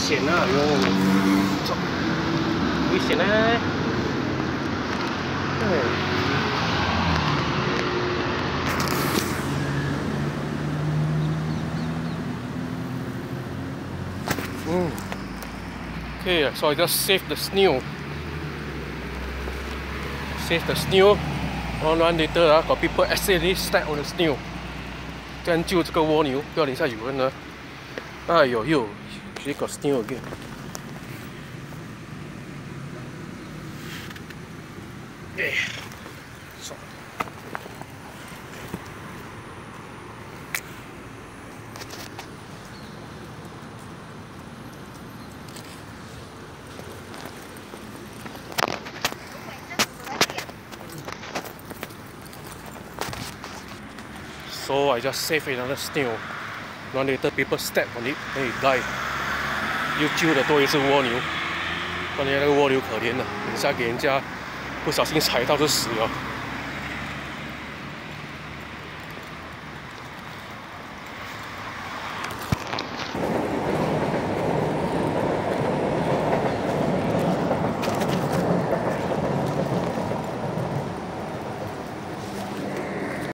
险啊！哟，危险呢！Okay, so I just saved the snail. Save the snail. 1 later got people accidentally step on the snail. 这样救这个蜗牛，不要淋下油温了。哎呦呦 ，she got snail again. So I just saved another snail. 1 later people step on it, then it died. 又救了多一只蜗牛，不然那个蜗牛可怜了，等下给人家不小心踩到就死了。